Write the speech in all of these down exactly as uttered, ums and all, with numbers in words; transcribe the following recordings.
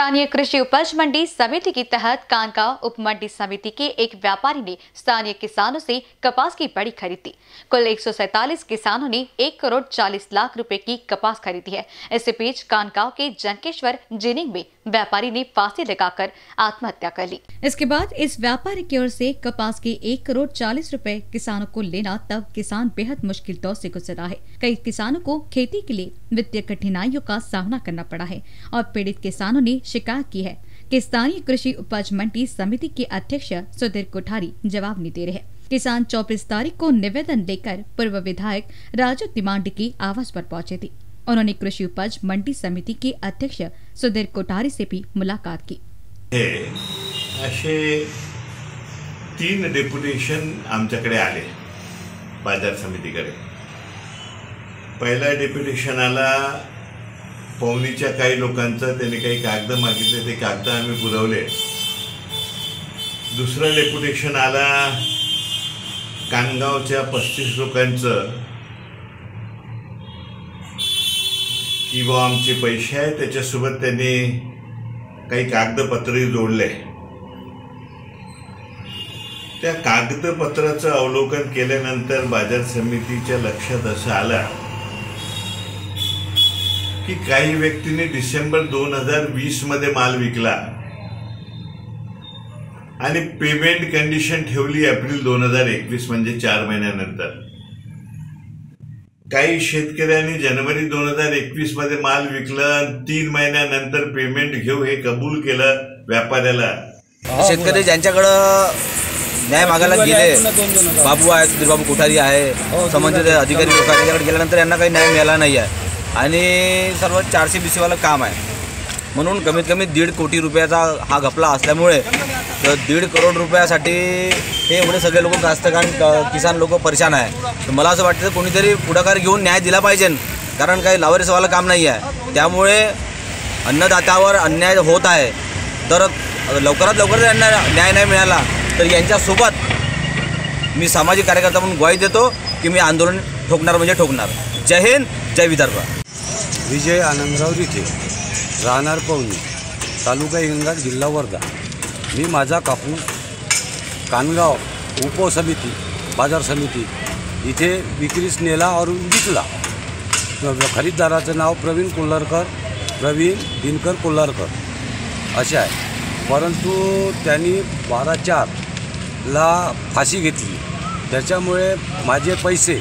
स्थानीय कृषि उपज मंडी समिति के तहत कानगांव उप मंडी समिति के एक व्यापारी ने स्थानीय किसानों से कपास की बड़ी खरीदी। कुल एक सौ सैतालीस किसानों ने एक करोड़ चालीस लाख रुपए की कपास खरीदी है। इसी बीच कानगांव के जनकेश्वर जिनिंग में व्यापारी ने फांसी लगाकर आत्महत्या कर ली। इसके बाद इस व्यापारी की ओर से कपास के एक करोड़ चालीस रुपए किसानों को लेना, तब किसान बेहद मुश्किल दौर से गुजर रहा है। कई किसानों को खेती के लिए वित्तीय कठिनाइयों का सामना करना पड़ा है और पीड़ित किसानों ने शिकायत की है कि स्थानीय कृषि उपज मंडी समिति के अध्यक्ष सुधीर कोठारी जवाब नहीं दे रहे हैं। किसान चौबीस तारीख को निवेदन लेकर पूर्व विधायक राजू तिमांडी की आवास पर पहुंचे थे। उन्होंने कृषि उपज मंडी समिति के अध्यक्ष सुधीर कोठारी से भी मुलाकात की। असे तीन डेप्युटेशन आमच्याकडे आले बाजार समितीकडे। पहिला डेप्युटेशन आला पवनीच्या काही लोकांचं, त्यांनी काही कागद मागितले, ते कागद आम्ही पुरवले। दुसरा डेप्युटेशन आला कानगावच्या पस्तीस लोकांचं की व आमचे पैसे आहेत, त्याच्यासोबत त्यांनी काही कागदपत्रही जोडले। त्या कागदपत्राचं अवलोकन केल्यानंतर बाजार समितीच्या लक्षात असं आलं की काही व्यक्तींनी डिसेंबर दोन हजार वीस मध्ये माल विकला आणि पेमेंट कंडिशन ठेवली एप्रिल दोन हजार एकवीस म्हणजे चार महिन्यानंतर। काही शेतकऱ्यांनी जानेवारी दोन हजार एकवीस मध्ये माल विकला, तीन महिन्यानंतर पेमेंट घेऊ हे कबूल केलं व्यापाऱ्याला। शेतकरी ज्यांच्याकडे न्याय मागायला गेले, बाबू आहे, सुधीर बाबू कोठारी आहे, संबंधित अधिकारी लोक आहेत, त्यांच्याकडे गेल्यानंतर यांना काही न्याय मिळाला नाही आहे आणि सर्व चारशे बीसीवाला काम आहे म्हणून कमीत कमी दीड कोटी रुपयाचा हा घपला असल्यामुळे दीड करोड रुपयासाठी हे एवढे सगळे लोक कास्तकार किसान लोक परेशान आहे। तर मला असं वाटतं कोणीतरी पुढाकार घेऊन न्याय दिला पाहिजे, कारण काही लावारिसवाला काम नाही आहे। त्यामुळे अन्नदात्यावर अन्याय होत आहे, तर लवकरात लवकर यांना न्याय नाही मिळाला तर यांच्यासोबत मी सामाजिक कार्यकर्ता म्हणून ग्वाही देतो की मी आंदोलन ठोकणार म्हणजे ठोकणार। जय हिंद, जय विदर्भ। विजय आनंदराव रिठे, राहणार पवनी, तालुका हिंगणघाट, जिल्हा वर्धा। मी माझा कापूस कानगाव उपसमिती बाजार समिती इथे विक्रीस नेला और विकला। खरीददाराचं नाव प्रवीण कोल्हारकर, प्रवीण दिनकर कोल्हारकर असे आहे, परंतु त्यांनी बारा चारला फाशी घेतली। त्याच्यामुळे माझे पैसे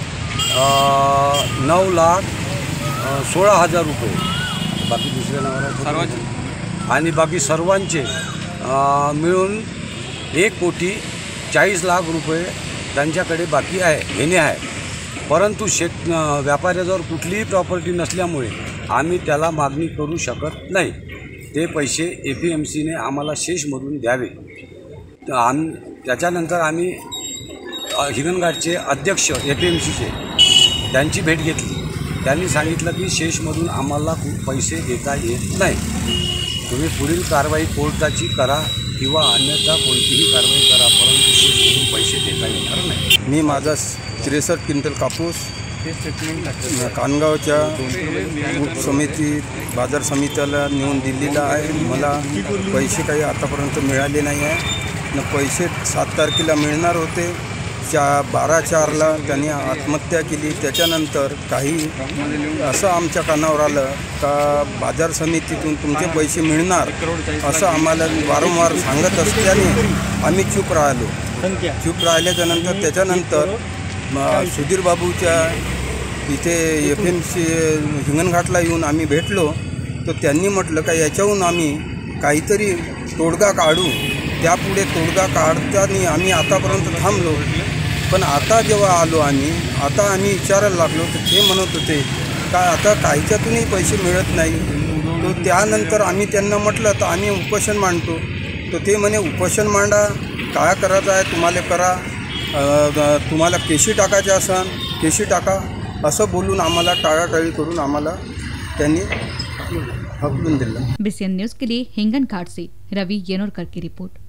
नऊ लाख सोळा हजार रुपये बाकी दुसऱ्या नावाला आणि बाकी सर्वांचे मिळून एक कोटी चाळीस लाख रुपये त्यांच्याकडे बाकी आहे, घेणे आहे। परंतु शेत व्यापाऱ्याजवळ कुठलीही प्रॉपर्टी नसल्यामुळे आम्ही त्याला मागणी करू शकत नाही। ते पैसे ए पी एम सीने आम्हाला शेषमधून द्यावे। तर आम त्याच्यानंतर आम्ही हिंगणघाटचे अध्यक्ष ए पी एम सीचे त्यांची भेट घेतली। त्यांनी सांगितलं की शेषमधून आम्हाला पैसे देता येत नाही, तुम्ही पुढील कारवाई कोर्टाची करा किंवा अन्यथा कोणतीही कारवाई करा, परंतु शेषमधून पैसे देता येणार नाही। मी माझा त्रेसष्ट क्विंटल कापूस कानगावच्या समिती बाजार समितीला नेऊन दिलेला आहे। मला पैसे काही आतापर्यंत मिळाले नाही आहे न, पैसे सात तारखेला मिळणार होते, चा बारा चारला त्यांनी आत्महत्या केली। त्याच्यानंतर काही असं आमच्या कानावर आलं का बाजार समितीतून तुमचे पैसे मिळणार असं आम्हाला वारंवार सांगत असल्याने आम्ही चूप राहिलो। चूप राहिल्याच्यानंतर त्याच्यानंतर सुधीर बाबूच्या इथे एफ एम सी हिंगणघाटला येऊन आम्ही भेटलो, तर त्यांनी म्हटलं का याच्याहून आम्ही काहीतरी तोडगा काढू। त्यापुढे तोडगा काढताना आम्ही आतापर्यंत थांबलो, पण आता जेव्हा आलो आम्ही आता आम्ही विचारायला लागलो तर ते म्हणत होते का आता काहीच्यातूनही पैसे मिळत नाही। तो त्यानंतर आम्ही त्यांना म्हटलं तर आम्ही उपोषण मांडतो, तर ते म्हणे उपोषण मांडा, काय करायचं आहे तुम्हाला करा, तुम्हाला केशी टाकायचे असन केशी टाका असं बोलून आम्हाला टाळाटाळी करून आम्हाला त्यांनी हकलून दिलं। बीसीएन न्यूज़ के लिए हिंगणघाट से रवि येनोरकर की रिपोर्ट।